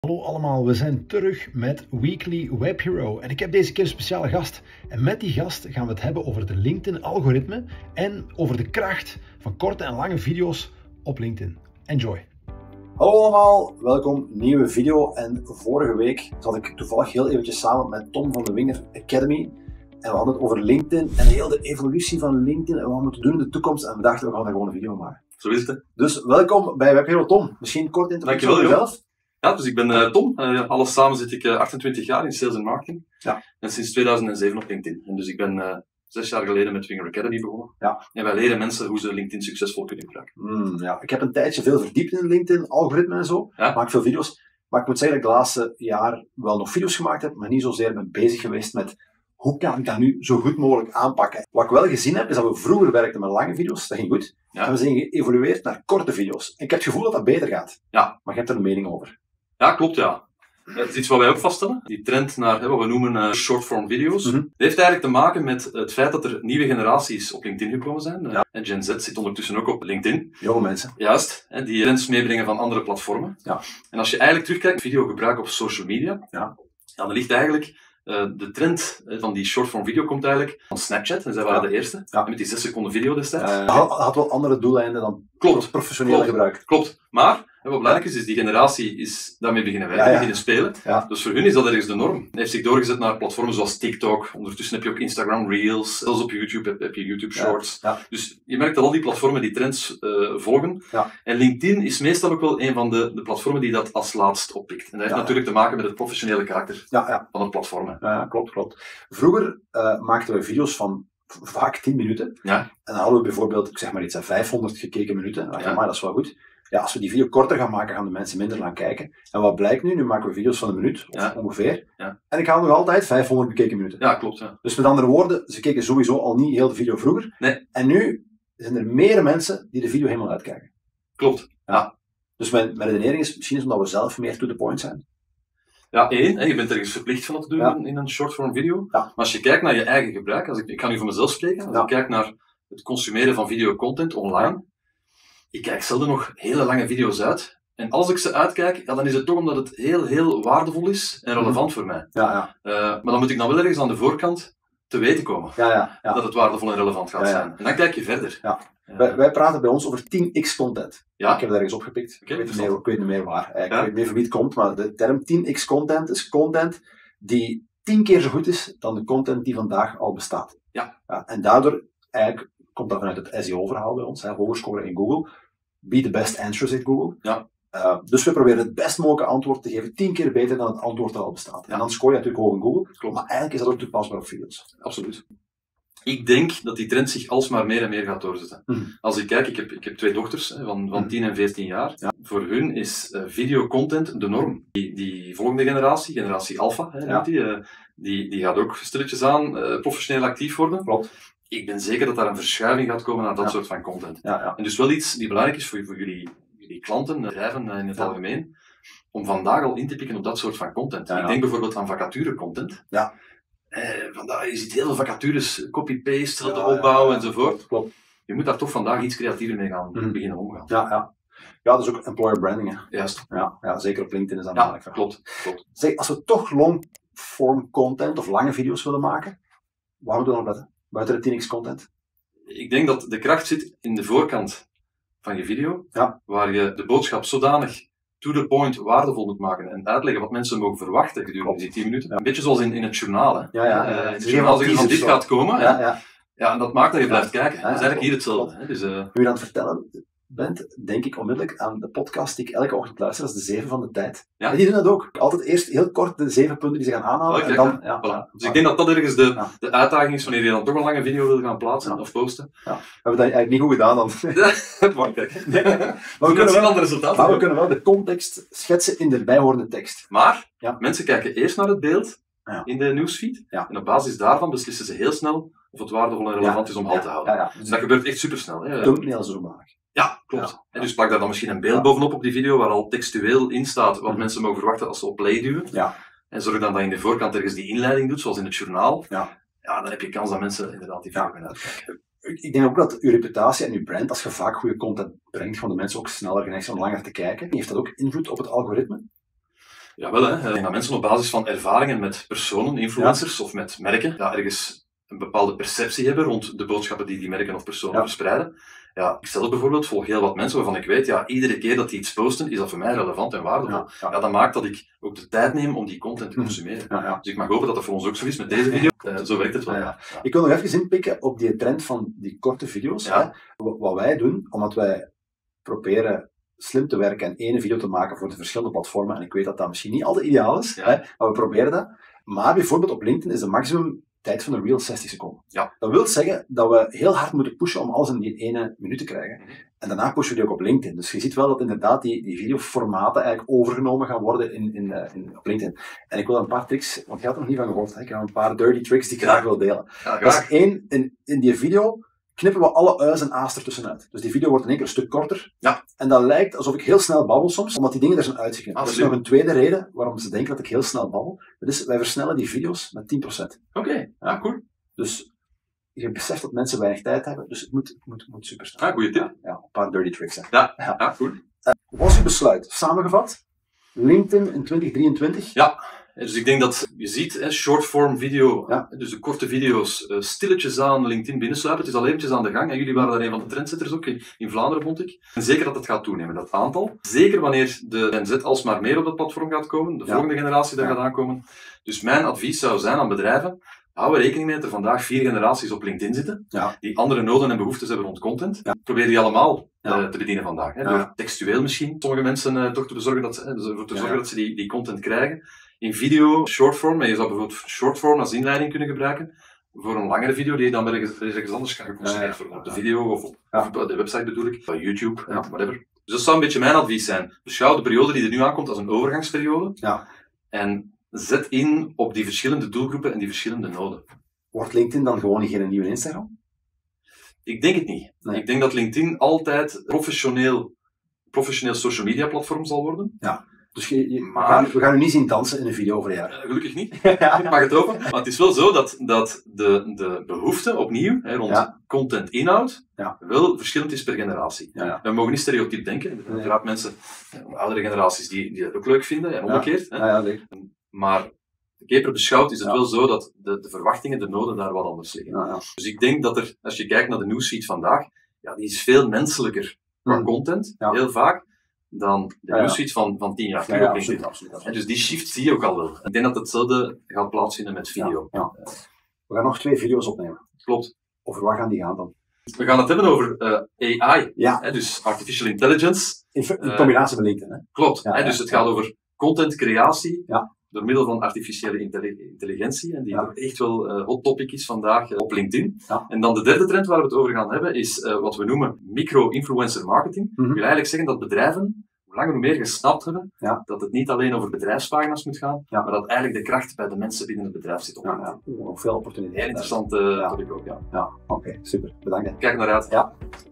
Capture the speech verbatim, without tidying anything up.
Hallo allemaal, we zijn terug met Weekly Web Hero en ik heb deze keer een speciale gast. En met die gast gaan we het hebben over de LinkedIn-algoritme en over de kracht van korte en lange video's op LinkedIn. Enjoy! Hallo allemaal, welkom, nieuwe video. En vorige week zat ik toevallig heel eventjes samen met Tom van de Winger Academy. En we hadden het over LinkedIn en heel de evolutie van LinkedIn en wat we moeten doen in de toekomst. En we dachten, we gaan daar gewoon een video maken. Zo is het. Dus welkom bij Web Hero Tom. Misschien kort introductie over jezelf. Ja, dus ik ben uh, Tom. Uh, alles samen zit ik uh, achtentwintig jaar in sales en marketing. Ja. En sinds tweeduizend zeven op LinkedIn. En dus ik ben uh, zes jaar geleden met Winger Academy begonnen. Ja. En wij leren mensen hoe ze LinkedIn succesvol kunnen gebruiken. Mm, ja. Ik heb een tijdje veel verdiept in LinkedIn, algoritme en zo. Ja. Maak veel video's. Maar ik moet zeggen dat ik de laatste jaar wel nog video's gemaakt heb, maar niet zozeer ben bezig geweest met hoe kan ik dat nu zo goed mogelijk aanpakken. Wat ik wel gezien heb, is dat we vroeger werkten met lange video's. Dat ging goed. Ja. En we zijn geëvolueerd naar korte video's. En ik heb het gevoel dat dat beter gaat. Ja. Maar je hebt er een mening over. Ja, klopt ja. Het is iets wat wij ook vaststellen. Die trend naar hè, wat we noemen uh, short-form video's. Mm-hmm. Dat heeft eigenlijk te maken met het feit dat er nieuwe generaties op LinkedIn gekomen zijn. Ja. En Gen Z zit ondertussen ook op LinkedIn. Jonge mensen. Juist, hè, die trends meebrengen van andere platformen. Ja. En als je eigenlijk terugkijkt naar videogebruik op social media, Ja. Ja, dan ligt eigenlijk uh, de trend uh, van die short-form video komt eigenlijk van Snapchat. En zij waren Ja. de eerste. Ja. Met die zes seconden video destijds. Uh, had, had wel andere doeleinden dan Klopt. professioneel Klopt. gebruik. Klopt. Maar hè, wat belangrijk is, is die generatie is daarmee beginnen werken, Ja, ja. beginnen spelen. Ja. Dus voor hun is dat ergens de norm. Het heeft zich doorgezet naar platformen zoals TikTok. Ondertussen heb je ook Instagram Reels. Zelfs op YouTube heb, heb je YouTube Shorts. Ja. Ja. Dus je merkt dat al die platformen die trends uh, volgen. Ja. En LinkedIn is meestal ook wel een van de, de platformen die dat als laatst oppikt. En dat heeft Ja. natuurlijk te maken met het professionele karakter Ja, ja. van het platform. Hè. Ja, klopt, klopt. Vroeger uh, maakten we video's van vaak tien minuten. Ja. En dan hadden we bijvoorbeeld, ik zeg maar iets, vijfhonderd gekeken minuten. Dan dacht je, Ja. maar dat is wel goed. Ja, als we die video korter gaan maken, gaan de mensen minder lang kijken. En wat blijkt nu? Nu maken we video's van een minuut, of Ja. ongeveer. Ja. En ik haal nog altijd vijfhonderd bekeken minuten. Ja, klopt. Ja. Dus met andere woorden, ze keken sowieso al niet heel de video vroeger. Nee. En nu zijn er meer mensen die de video helemaal uitkijken. Klopt. Ja. Dus mijn, mijn redenering is misschien is omdat we zelf meer to the point zijn. Ja, één, hè, je bent ergens verplicht van dat te doen Ja. in, in een short-form video. Ja. Maar als je kijkt naar je eigen gebruik, als ik, ik ga nu voor mezelf spreken, als Ja. ik kijk naar het consumeren van videocontent online, ik kijk zelden nog hele lange video's uit. En als ik ze uitkijk, ja, dan is het toch omdat het heel, heel waardevol is en relevant Mm. voor mij. Ja, ja. Uh, maar dan moet ik dan wel ergens aan de voorkant te weten komen Ja, ja, ja. dat het waardevol en relevant gaat Ja, ja. zijn. En dan kijk je verder. Ja. Uh, Wij, wij praten bij ons over tien x content. Ja. Ik heb het ergens opgepikt. Oké, ik, weet niet verstand. meer, ik weet niet meer waar. Ik Ja. weet niet meer van wie het komt, maar de term tien x content is content die tien keer zo goed is dan de content die vandaag al bestaat. Ja. Ja, en daardoor, eigenlijk komt dat vanuit het S E O-verhaal bij ons, hè, hoger scoren in Google. Be the best answer, zegt Google. Ja. Uh, dus we proberen het best mogelijke antwoord te geven, tien keer beter dan het antwoord dat al bestaat. Ja. En dan scoor je natuurlijk hoog in Google, Klopt. maar eigenlijk is dat ook toepasbaar op video's. Absoluut. Ik denk dat die trend zich alsmaar meer en meer gaat doorzetten. Mm. Als ik kijk, ik heb, ik heb twee dochters hè, van, van Mm. tien en veertien jaar. Ja. Voor hun is uh, videocontent de norm. Die, die volgende generatie, generatie Alpha, hè, Ja. die, uh, die, die gaat ook stilletjes aan uh, professioneel actief worden. Klopt. Ik ben zeker dat daar een verschuiving gaat komen naar dat Ja. soort van content. Ja, ja. En dus wel iets die belangrijk is voor, voor jullie, jullie klanten, bedrijven uh, in het Ja. algemeen, om vandaag al in te pikken op dat soort van content. Ja, ja. Ik denk bijvoorbeeld aan vacature content. Ja. Eh, vandaag, je ziet heel veel vacatures, copy-paste, Ja, ja, opbouwen ja, ja. enzovoort. Klopt. Je moet daar toch vandaag iets creatiever mee gaan Mhm. beginnen omgaan. Ja, ja. Ja, dat is ook employer branding. Hè. Juist. Ja, ja, zeker op LinkedIn is dat Ja, belangrijk. klopt. klopt. Zeg, als we toch long-form content of lange video's willen maken, waar moeten we dan op letten? Buiten de tien x content? Ik denk dat de kracht zit in de voorkant van je video, Ja. waar je de boodschap zodanig to the point waardevol moet maken en uitleggen wat mensen mogen verwachten gedurende Klopt. die tien minuten. Ja. Een beetje zoals in, in het journaal. Hè. Ja, ja, ja. Eh, Ze in het geven journaal wat zeggen van dit teasers gaat komen. Ja, hè. ja. Ja, en dat maakt dat je Ja. blijft kijken. Ja, Dat is eigenlijk ja. hier hetzelfde. Hè. Dus, uh, Nu je aan het vertellen bent, denk ik onmiddellijk aan de podcast die ik elke ochtend luister, dat is de zeven van de tijd. Ja. En die doen dat ook. Altijd eerst heel kort de zeven punten die ze gaan aanhalen. Oh, en kijk, dan, ja. ja, Voilà. voilà. Dus ik denk dat dat ergens de, Ja. de uitdaging is wanneer je dan toch een lange video wil gaan plaatsen Ja. of posten. Ja. We hebben dat eigenlijk niet goed gedaan dan. Maar kijk. Nee. Maar we we kunnen zien wel, dan de resultaten. maar we kunnen wel de context schetsen in de bijhorende tekst. Maar Ja. mensen kijken eerst naar het beeld Ja. in de newsfeed. Ja. En op basis daarvan beslissen ze heel snel of het waardevol en relevant is om halt te houden. Ja, ja. Dus dat gebeurt echt supersnel. Hè. Thumbnail is ook belangrijk. Ja, klopt. Ja. En dus plak daar dan misschien een beeld Ja. bovenop op die video waar al textueel in staat wat Mhm. mensen mogen verwachten als ze op play duwen. Ja. En zorg dan dat je in de voorkant ergens die inleiding doet, zoals in het journaal. Ja. Ja, dan heb je kans dat mensen inderdaad die Ja. video gaan uitkijken. Ik ik denk ook dat uw reputatie en uw brand, als je vaak goede content brengt, gaan de mensen ook sneller geneigd zijn om langer te kijken. Heeft dat ook invloed op het algoritme? Jawel, hè. Ik denk dat mensen op basis van ervaringen met personen, influencers ja. of met merken, ja, ergens een bepaalde perceptie hebben rond de boodschappen die die merken of personen ja. verspreiden. Ja, ik zelf bijvoorbeeld volg heel wat mensen waarvan ik weet, ja, iedere keer dat die iets posten, is dat voor mij relevant en waardevol. Ja, ja. ja dat maakt dat ik ook de tijd neem om die content te consumeren. Ja, ja. Dus ik mag hopen dat dat voor ons ook zo is met deze video. Uh, zo werkt het wel. Ja, ja. Ja. Ik wil nog even inpikken op die trend van die korte video's. Ja. Hè. Wat wij doen, omdat wij proberen slim te werken en één video te maken voor de verschillende platformen. En ik weet dat dat misschien niet altijd ideaal is, ja. hè, maar we proberen dat. Maar bijvoorbeeld op LinkedIn is de maximum tijd van een reel zestig seconden. Ja. Dat wil zeggen dat we heel hard moeten pushen om alles in die ene minuut te krijgen. Mm-hmm. En daarna pushen we die ook op LinkedIn. Dus je ziet wel dat inderdaad die, die videoformaten eigenlijk overgenomen gaan worden in, in, in, op LinkedIn. En ik wil een paar tricks, want je had er nog niet van gehoord, hè? Ik heb een paar dirty tricks die ik graag wil delen. Ja, dat is één, in, in die video knippen we alle u's en a's ertussenuit. Dus die video wordt in één keer een stuk korter. Ja. En dat lijkt alsof ik heel snel babbel soms, omdat die dingen er zijn uitgeknipt. Ah, dat is nog een tweede reden waarom ze denken dat ik heel snel babbel. Dat is, wij versnellen die video's met tien procent. Oké, okay. ja, cool. Dus je beseft dat mensen weinig tijd hebben, dus het moet, het moet, het moet super snel. Ah, goeie tip. Ja, ja, een paar dirty tricks. Hè. Ja, ja. ja cool. Uh, was uw besluit? Samengevat, LinkedIn in twintig drieëntwintig? Ja. Dus ik denk dat je ziet, short-form video, ja. dus de korte video's, uh, stilletjes aan LinkedIn binnensluipen. Het is al eventjes aan de gang. En jullie waren daar een van de trendsetters ook, in, in Vlaanderen vond ik. En zeker dat het gaat toenemen, dat aantal. Zeker wanneer de Gen Z alsmaar meer op dat platform gaat komen, de ja. volgende generatie daar ja. gaat aankomen. Dus mijn advies zou zijn aan bedrijven, hou er rekening mee dat er vandaag vier generaties op LinkedIn zitten, ja. die andere noden en behoeftes hebben rond content. Ja. Probeer die allemaal ja. uh, te bedienen vandaag. Hè, ja. Door textueel misschien sommige mensen uh, toch te bezorgen dat ze, uh, ervoor te zorgen ja. dat ze die, die content krijgen. In video, shortform, en je zou bijvoorbeeld shortform als inleiding kunnen gebruiken voor een langere video die je dan ergens, ergens anders kan geconsumeerd worden. Op de video of op, ja. op de website bedoel ik, bij YouTube, ja. whatever. Dus dat zou een beetje mijn advies zijn. Beschouw de periode die er nu aankomt als een overgangsperiode. Ja. En zet in op die verschillende doelgroepen en die verschillende noden. Wordt LinkedIn dan gewoon geen nieuwe Instagram? Ik denk het niet. Nee. Ik denk dat LinkedIn altijd professioneel, professioneel social media platform zal worden. Ja. Dus je, je, maar, we, gaan, we gaan u niet zien dansen in een video over een jaar. Uh, gelukkig niet. Ik mag het open. Maar het is wel zo dat, dat de, de behoefte opnieuw hè, rond ja. content-inhoud ja. wel verschillend is per generatie. Ja, ja. We mogen niet stereotyp denken. Er zijn mensen, oudere generaties, die, die dat ook leuk vinden en omgekeerd. Ja. Hè. Ja, ja, maar de keper beschouwd is het ja. wel zo dat de, de verwachtingen, de noden daar wat anders liggen. Ja, ja. Dus ik denk dat er, als je kijkt naar de newsfeed vandaag, ja, die is veel menselijker qua mm. content, ja. heel vaak, dan de ja, ja. newsfeed van, van tien jaar terug. Ja, ja, absoluut, absoluut, absoluut. En dus die shift zie je ook al wel. Ik denk dat hetzelfde gaat plaatsvinden met video. Ja, ja. We gaan nog twee video's opnemen. Klopt. Over waar gaan die gaan dan? We gaan het hebben over uh, A I, ja. hè, dus artificial intelligence. In, in combinatie met LinkedIn, hè? Klopt. Ja, hè, dus ja, het gaat ja. over contentcreatie. Ja. Door middel van artificiële intelligentie, en die ja. echt wel een uh, hot topic is vandaag uh, op LinkedIn. Ja. En dan de derde trend waar we het over gaan hebben, is uh, wat we noemen micro-influencer marketing. Mm-hmm. Dat wil eigenlijk zeggen dat bedrijven hoe langer hoe meer gesnapt hebben, ja. dat het niet alleen over bedrijfspagina's moet gaan, ja. maar dat eigenlijk de kracht bij de mensen binnen het bedrijf zit. Op ja, ja. Oeh, veel opportuniteiten. Heel interessant uh, ja. topic ook, ja. Ja, oké, okay, super. Bedankt. Kijk naar uit. Ja.